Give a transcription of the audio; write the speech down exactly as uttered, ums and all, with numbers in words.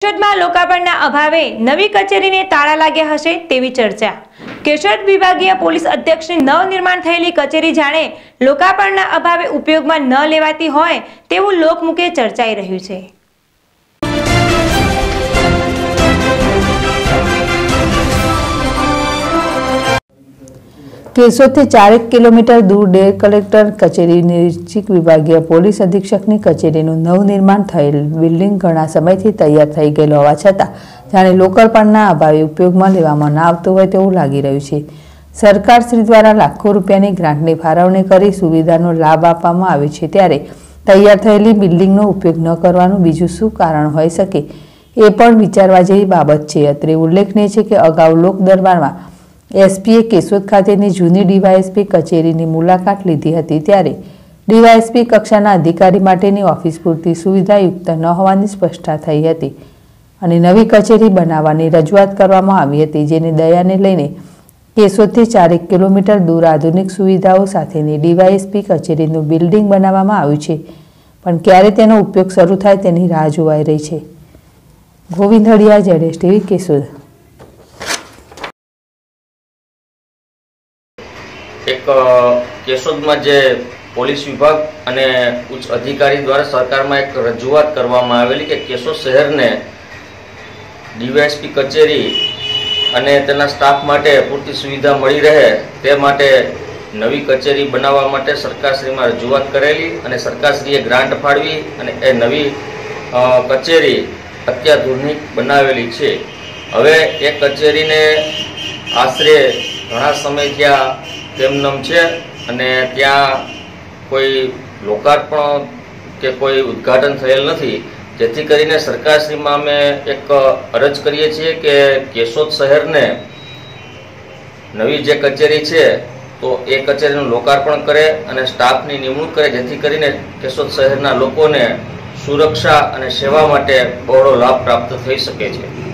કેશોદમાં લોકાર્પણના અભાવે નવી કચેરીને તાળા લાગ્યા હશે તેવી ચર્ચા। કેશોદ વિભાગીય પોલીસ અધ્યક્ષની નવનિર્માણ થયેલી કચેરી જાણે લોકાર્પણના અભાવે ઉપયોગમાં ન લેવાતી હોય તેવું લોકમુખે ચર્ચાઈ રહ્યું છે। કેશોદથી ચારેક કિલોમીટર દૂર ડેર કલેક્ટર કચેરી નિરીક્ષક વિભાગીય પોલીસ અધિક્ષકની કચેરીનું નવનિર્માણ થયેલ બિલ્ડિંગ ઘણા સમયથી તૈયાર થઈ ગયેલ હોવા છતાં જાણે લોકાર્પણના અભાવે ઉપયોગમાં લેવામાં ન આવતું હોય તેવું લાગી રહ્યું છે। સરકારશ્રી દ્વારા લાખો રૂપિયાની ગ્રાન્ટની ફાળવણી કરી સુવિધાનો લાભ આપવામાં આવે છે, ત્યારે તૈયાર થયેલી બિલ્ડિંગનો ઉપયોગ ન કરવાનું બીજું શું કારણ હોઈ શકે એ પણ વિચારવા જેવી બાબત છે। અત્રે ઉલ્લેખનીય છે કે અગાઉ લોક દરબારમાં એસપીએ કેશોદ ખાતેની જૂની ડીવાયએસપી કચેરીની મુલાકાત લીધી હતી, ત્યારે ડીવાયએસપી કક્ષાના અધિકારી માટેની ઓફિસ પૂરતી સુવિધાયુક્ત ન હોવાની સ્પષ્ટતા થઈ હતી અને નવી કચેરી બનાવવાની રજૂઆત કરવામાં આવી હતી, જેની દયાને લઈને કેશોદથી ચારેક કિલોમીટર દૂર આધુનિક સુવિધાઓ સાથેની ડીવાયએસપી કચેરીનું બિલ્ડિંગ બનાવવામાં આવ્યું છે, પણ ક્યારે તેનો ઉપયોગ શરૂ થાય તેની રાહ જોવાઈ રહી છે। ગોવિંદ હડિયા, જેડેશ ટીવી, કેશોદ। एक केशोद में जे पोलिस विभाग अने उच्च अधिकारी द्वारा सरकार में एक रजूआत करवामां आवेली के केशोद शहर ने डीवायएसपी कचेरी अने तेना स्टाफ माटे पूरती सुविधा मळी रहे ते माटे नवी कचेरी बनाववा माटे सरकारश्री में रजूआत करेली अने सरकारश्रीए ग्रांट फाळवी अने ए नवी कचेरी अत्याधुनिक बनावेली छे। हवे ए कचेरीने आश्रे घणा समय थया तेमनम छे अने त्यां कोई लोकार्पण के कोई उद्घाटन थयेल नथी, जेथी करीने सरकारश्रीमां अमे एक अरज करीए छीए के केशोद शहेरने नवी जे कचेरी छे तो ए कचेरीनुं लोकार्पण करे अने स्टाफनी निमणूक करे, जेथी करीने केशोद शहेરના લોકોને સુરક્ષા અને સેવા માટે બહોળો લાભ પ્રાપ્ત થઈ શકે છે।